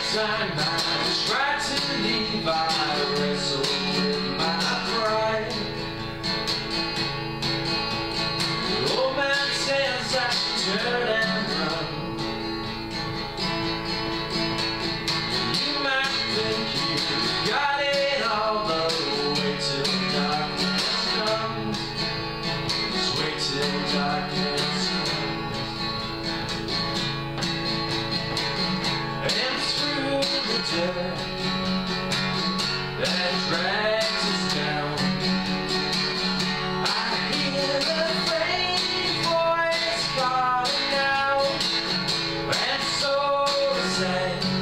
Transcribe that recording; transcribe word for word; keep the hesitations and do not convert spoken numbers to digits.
time I was tried to leave, I wrestled with my pride. The old man says I should turn and run. You might think you got it all, but wait till darkness comes. Just wait till darkness comes. And through the dirt that drags us down, I hear the faint voice calling out, and so sad.